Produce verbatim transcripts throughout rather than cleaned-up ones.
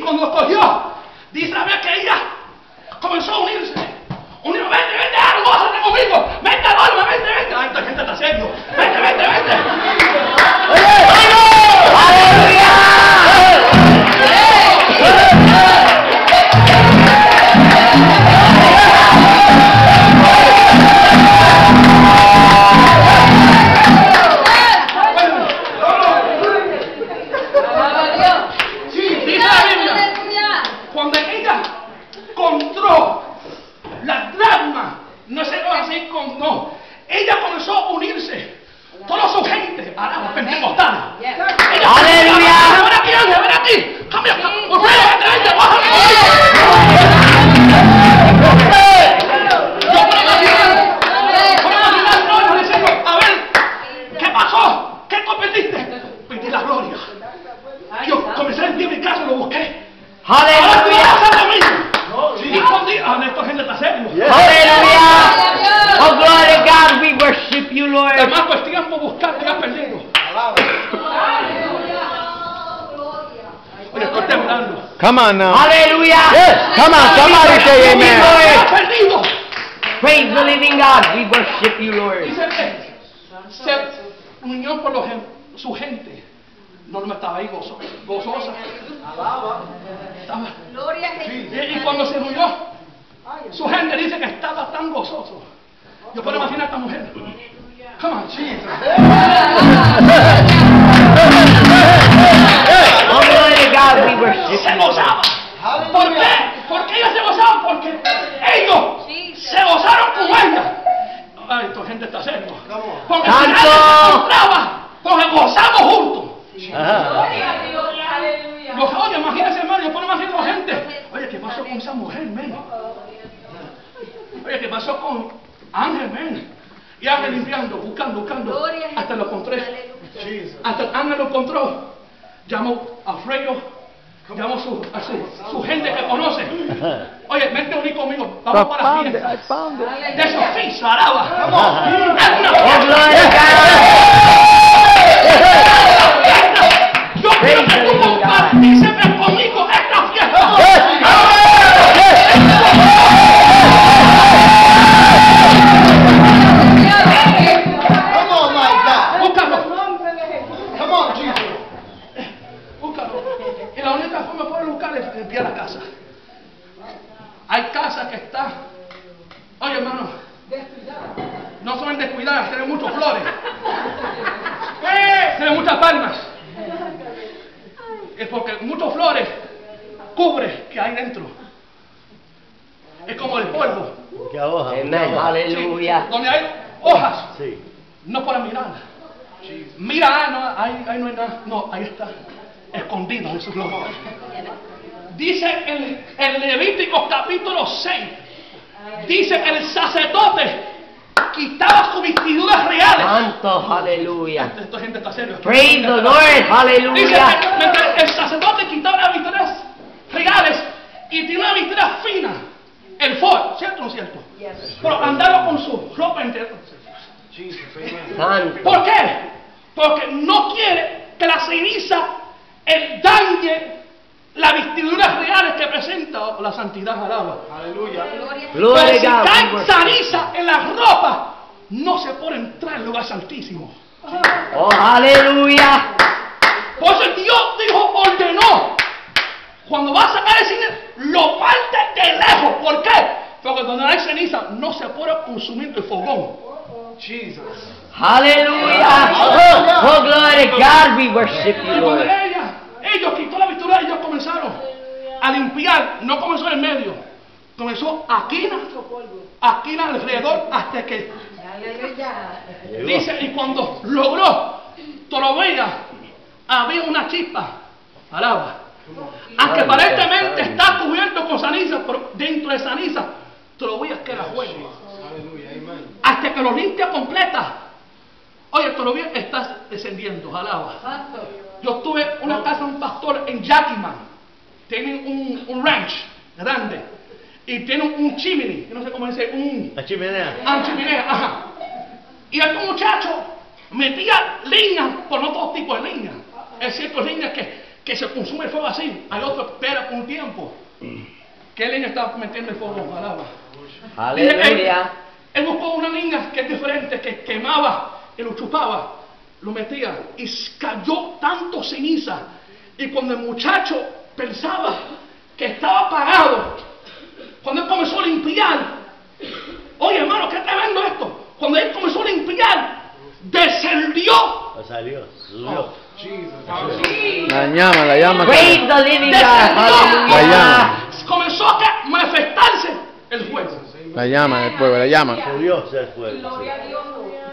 cuando lo cogió, dice la vez que ella comenzó a unirse. Unirse, vente, vente, Aaron, gózate conmigo. Vente, Norma, vente, vente. Ay, esta gente está serio. Vente, vente, vente. ¡Aleluya! Come on now. Hallelujah. Yes. Come on. Somebody say amen. Praise the living God. We worship you, Lord. Se unió por los, su gente. Norma estaba ahí gozo, gozosa. Alaba. Estaba. Gloria a Jesús. Y, y cuando se unió, su gente dice que estaba tan gozoso. Yo puedo imaginar a esta mujer. Come on, Jesus. Oh, glory to God, we worship Se gozaba. ¿Por qué? ¿Por qué ellos se gozaban? Porque ellos se gozaron con ella. Ay, esta gente está serio. Porque si nadie se encontraba, porque gozamos juntos. Los oye, imagínense, hermano, yo puedo imaginar a la gente. Oye, ¿qué pasó con esa mujer, men? Oye, ¿qué pasó con Ángel, men? Y Ángel limpiando, buscando, buscando. Hasta lo encontré. Hasta Ángel lo encontró. Llamó a Freyo. Llamó a su, a su, su gente que conoce. Oye, vente a unir conmigo. Vamos para la fiesta. De esos fish, alaba. Yo quiero que tú participes conmigo esta fiesta. Limpiar la casa. Hay casas que están, oye hermano, no son descuidadas, tienen muchas flores, tienen muchas palmas. Es porque muchas flores cubre que hay dentro. Es como el polvo. Amén. Aleluya. Sí, donde hay hojas, sí. No pueden mirar. Sí. Mira, ah, no, ahí, ahí no hay nada. No, ahí está, escondido en su gloria. Dice el, el Levítico capítulo seis, dice que el sacerdote quitaba sus vestiduras reales. Santo, aleluya. Esta gente está seria. Praise the Lord, aleluya. Dice que mientras el sacerdote quitaba las vestiduras reales y tenía una vestidura fina, el for, ¿cierto o no cierto? Yes. Pero andaba con su ropa interior. Santo. ¿Por qué? Porque no quiere que la ceniza el dañe las vestiduras reales que presenta la santidad al agua. Aleluya. Pero si cae ceniza en la ropa, no se puede entrar en el lugar santísimo. Oh, aleluya. Por eso Dios dijo, ordenó, cuando va a sacar el ceniza, lo parte de lejos. ¿Por qué? Porque donde hay ceniza no se puede consumir el fogón. Jesus. Hallelujah. Oh, oh, glory to God, we worship you, Lord. Ella, ellos quitó la vestidura, ellos comenzaron a limpiar. No comenzó en el medio, comenzó aquí, aquí alrededor, hasta que dice, y cuando logró, todavía había una chispa al agua. Aunque aparentemente está cubierto con ceniza, pero dentro de ceniza todavía queda fuego. Hasta que lo limpia completa. Oye, todavía estás descendiendo, alaba. Yo tuve una casa de un pastor en Yakima. Tienen un, un ranch grande. Y tienen un chimney. Yo no sé cómo dice. Un, La chimenea. Ah, chimenea, ajá. Y este muchacho metía leña, por no todo tipo de leña. Es cierto, leña que, que se consume el fuego así. Hay otro que espera un tiempo. ¿Qué leña está metiendo el fuego? Alaba. Dice, él, Aleluya. él buscó una niña que es diferente, que quemaba y lo chupaba, lo metía y cayó tanto ceniza. Y cuando el muchacho pensaba que estaba apagado, cuando él comenzó a limpiar, oye hermano, qué tremendo esto. Cuando él comenzó a limpiar, descendió. Salió, subió. La llama, la llama. Praise the living God. Descendió. La llama. Comenzó a manifestarse el fuego. La llama del pueblo, la llama. Subió el fuego. Gloria a Dios.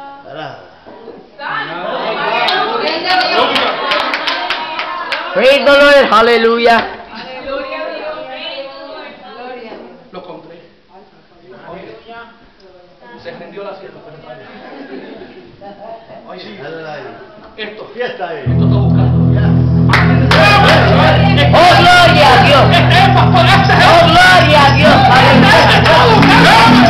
Praise the Lord. Hallelujah. Gloria a Dios. Gloria. Lo compré. Se prendió la sierra. Esto. Fiesta ahí. Esto está buscando. Oh, gloria a Dios. Este es pastor, ese es Oh, gloria a Dios. Este está buscando.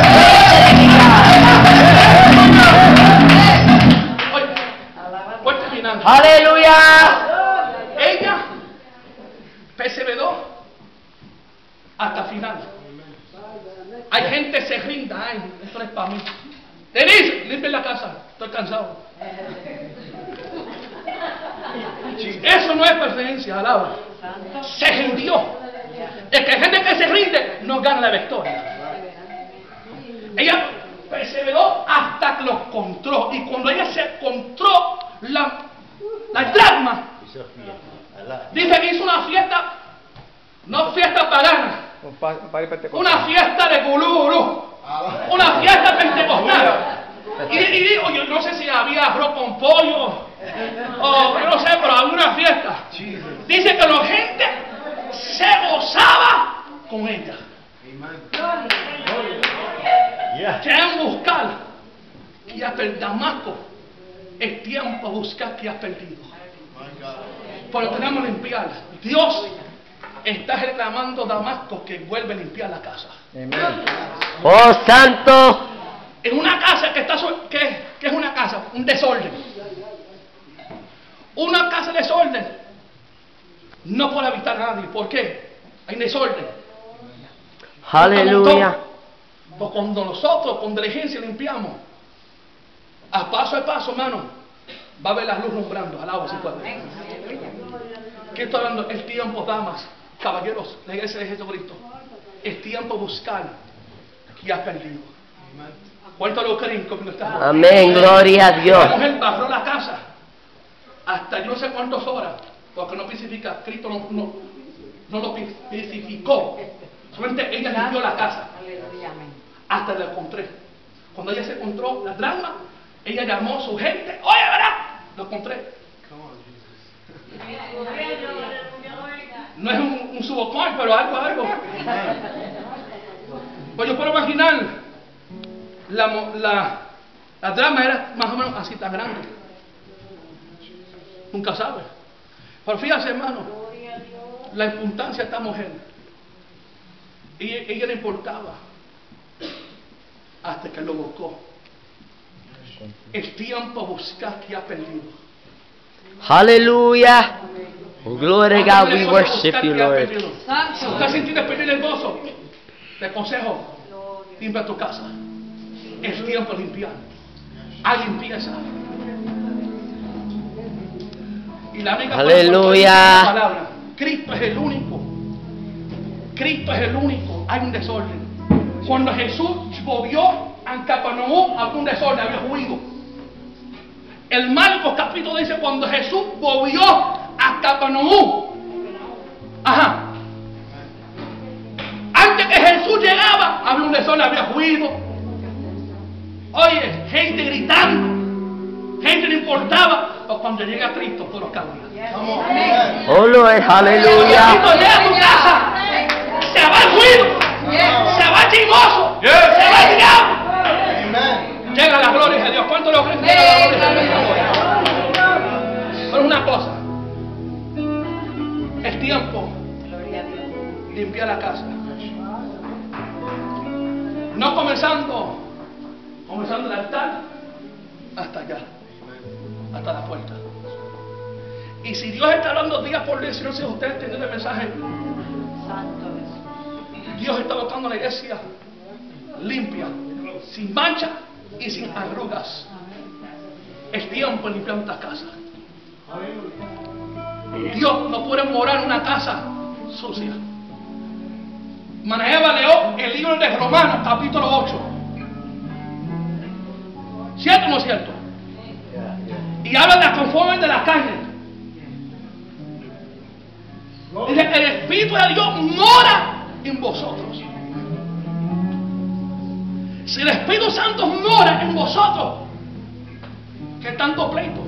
Oye, voy terminando. Aleluya. Ella perseveró hasta el final. Hay gente que se rinda. Ay, esto no es para mí. Denise, limpia la casa. Estoy cansado. Eso no es preferencia, alaba. Se rindió. Es que hay gente que se rinde no gana la victoria. Ella perseveró hasta que lo encontró. Y cuando ella se encontró la, la dracma, Hizo fiesta. dice que hizo una fiesta, no fiesta pagana, una fiesta de gulú, una fiesta pentecostal. Y, y digo, yo no sé si había arroz con pollo, o yo no sé, pero había una fiesta. Dice que la gente se gozaba con ella. Yeah. Quieren buscar que ha perdido Damasco. Es tiempo de buscar que ha perdido. Pero tenemos que limpiar. Dios está reclamando Damasco que vuelve a limpiar la casa. Oh, santo. En una casa que está so- que, que es una casa, un desorden. Una casa de desorden no puede habitar nadie. ¿Por qué? Hay desorden. Aleluya. Pues cuando nosotros con diligencia limpiamos, a paso a paso, hermano, va a ver la luz nombrando. Alaba si puede. ¿Qué estoy hablando? El tiempo, damas, caballeros, la iglesia de Jesucristo. Es tiempo de buscar que ha perdido. ¿Cuánto lo creen? ¿Cómo está? Amén. Gloria a La Dios. mujer barró la casa hasta yo no sé cuántas horas, porque no especifica, Cristo no, no, no lo especificó. Solamente ella limpió la casa hasta la encontré. Cuando ella se encontró la drama, ella llamó a su gente. Oye, ¿verdad? Lo encontré. No es un, un subocón, pero algo, algo. Pues yo puedo imaginar, la, mo- la, la drama era más o menos así tan grande. Nunca sabe. Pero fíjate, hermano, la importancia de esta mujer. Ella, ella le importaba hasta que lo buscó. El tiempo a buscar que ha perdido. Hallelujah. Oh, glory to God. We worship you, Lord. Si estás sintiendo perder el gozo, te aconsejo, limpia tu casa. Es tiempo de limpiar. Hay limpieza. Y la única Aleluya. palabra, Cristo es el único. Cristo es el único. Hay un desorden. Cuando Jesús volvió a Capernaum, había un desorden, había ruido. El Marcos capítulo dice cuando Jesús volvió a Capernaum. Ajá. Antes que Jesús llegaba, había un desorden, había ruido. Oye, gente gritando. Gente no importaba. Pero cuando llega Cristo, todo cambia. Vamos. Oh, Lord. Cristo Hallelujah. llega a tu casa. Se va el ruido. Se va el chismoso. Se va el diablo. Llega la gloria de Dios. ¿Cuánto lo creen? Llega la gloria de Dios. Pero una cosa. Es tiempo de limpiar la casa. No comenzando, comenzando el altar hasta allá, hasta la puerta. Y si Dios está hablando día por día, si no sé ustedes entienden el mensaje, Dios está buscando la iglesia limpia, sin mancha y sin arrugas. Es tiempo de limpiar nuestra casa. Dios no puede morar en una casa sucia. Manajeva leyó el libro de Romanos, capítulo ocho. ¿Cierto o no es cierto? Y habla de la conforme de la carne. Dice que el Espíritu de Dios mora en vosotros. Si el Espíritu Santo mora en vosotros, ¿qué tanto pleito?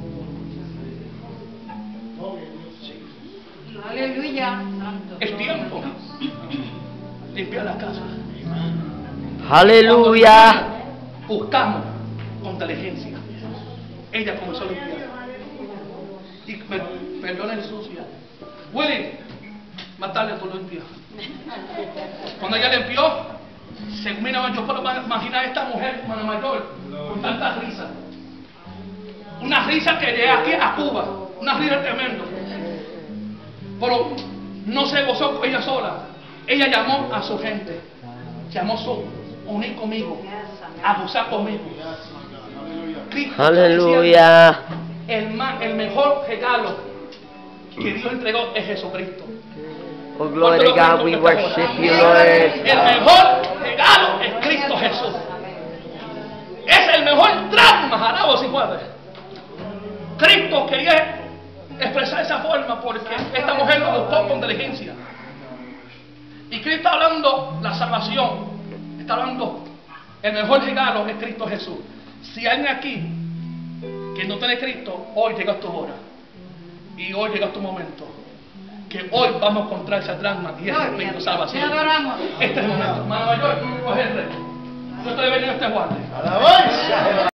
Aleluya. Es tiempo de limpiar la casa. Hallelujah. Buscamos con inteligencia. Ella comenzó a limpiar. Y per, perdona el sucio. Willy, más tarde tú lo limpias. Cuando ella limpió, se mira, yo puedo imaginar a esta mujer, hermana mayor, con tanta risa. Una risa que llega aquí a Cuba. Una risa tremenda. Pero no se gozó con ella sola. Ella llamó a su gente. Llamó a su unir conmigo. A gozar conmigo. Cristo, Hallelujah. El, ma- el mejor regalo que Dios entregó es Jesucristo. Oh, glory to God, we worship you, Lord. El mejor regalo es Cristo Jesús. Es el mejor drama, alabo si puede. Cristo quería expresar esa forma porque esta mujer lo buscó con inteligencia. Y Cristo está hablando la salvación. Está hablando el mejor regalo es Cristo Jesús. Si hay alguien aquí que no tiene Cristo, hoy llega tu hora. Y hoy llega tu momento. Que hoy vamos a encontrar esa drama y ese espíritu de salvación. Este es el momento. Hermano mayor, coge el rey. Yo estoy venido a este guardia. ¡Alabanza!